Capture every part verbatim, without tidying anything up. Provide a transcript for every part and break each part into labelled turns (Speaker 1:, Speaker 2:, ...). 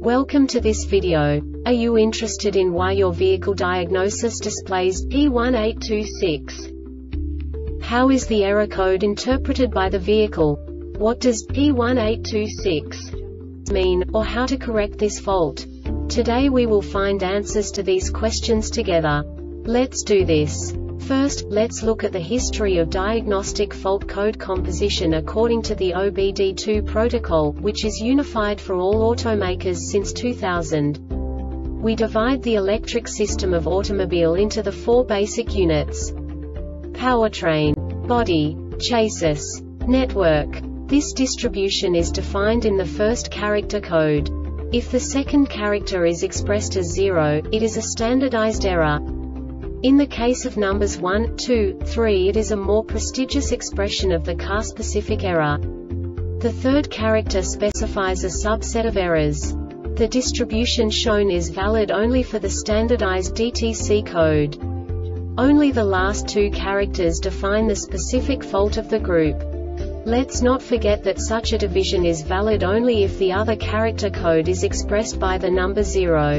Speaker 1: Welcome to this video. Are you interested in why your vehicle diagnosis displays P one eight two six? How is the error code interpreted by the vehicle? What does P one eight two six mean, or how to correct this fault? Today we will find answers to these questions together. Let's do this. First, let's look at the history of diagnostic fault code composition according to the O B D two protocol, which is unified for all automakers since two thousand. We divide the electric system of automobile into the four basic units: powertrain, body, chassis, network. This distribution is defined in the first character code. If the second character is expressed as zero, it is a standardized error. In the case of numbers one, two, three, it is a more prestigious expression of the car-specific error. The third character specifies a subset of errors. The distribution shown is valid only for the standardized D T C code. Only the last two characters define the specific fault of the group. Let's not forget that such a division is valid only if the other character code is expressed by the number zero.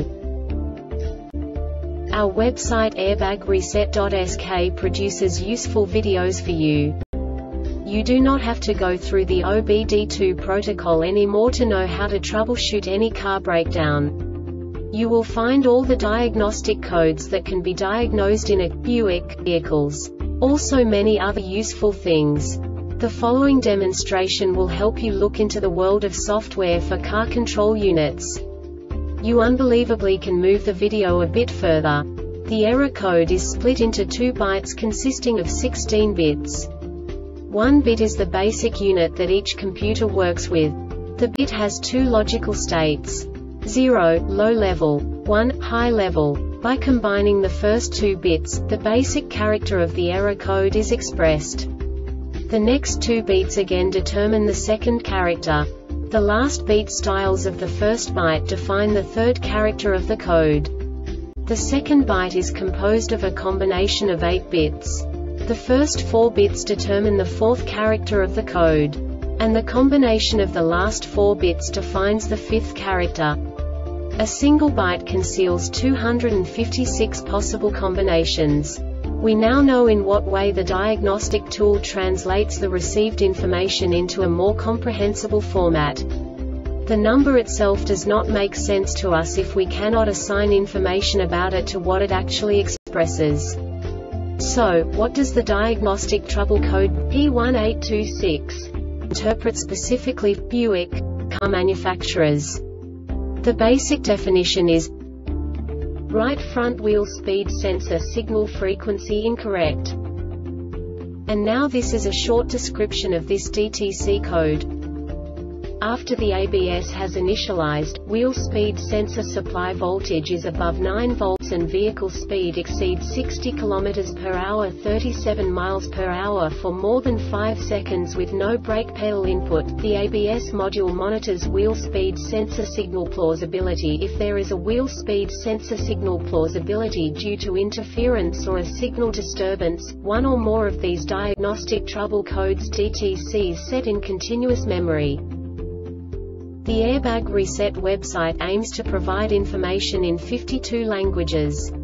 Speaker 1: Our website airbag reset dot S K produces useful videos for you. You do not have to go through the O B D two protocol anymore to know how to troubleshoot any car breakdown. You will find all the diagnostic codes that can be diagnosed in a Buick vehicles. Also many other useful things. The following demonstration will help you look into the world of software for car control units. You unbelievably can move the video a bit further. The error code is split into two bytes consisting of sixteen bits. One bit is the basic unit that each computer works with. The bit has two logical states: zero, low level, one, high level. By combining the first two bits, the basic character of the error code is expressed. The next two bits again determine the second character. The last beat styles of the first byte define the third character of the code. The second byte is composed of a combination of eight bits. The first four bits determine the fourth character of the code. And the combination of the last four bits defines the fifth character. A single byte conceals two hundred fifty-six possible combinations. We now know in what way the diagnostic tool translates the received information into a more comprehensible format. The number itself does not make sense to us if we cannot assign information about it to what it actually expresses. So, what does the diagnostic trouble code P one eight two six interpret specifically for Buick car manufacturers? The basic definition is: right front wheel speed sensor signal frequency incorrect. And now this is a short description of this D T C code. After the A B S has initialized, wheel speed sensor supply voltage is above nine volts and vehicle speed exceeds sixty kilometers per hour thirty-seven miles per hour for more than five seconds with no brake pedal input. The A B S module monitors wheel speed sensor signal plausibility. If there is a wheel speed sensor signal plausibility due to interference or a signal disturbance, one or more of these diagnostic trouble codes D T Cs set in continuous memory. The Airbag Reset website aims to provide information in fifty-two languages.